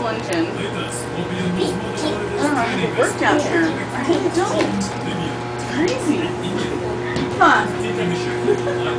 engine. I don't know how to work down here. I really don't. It's crazy. Come on.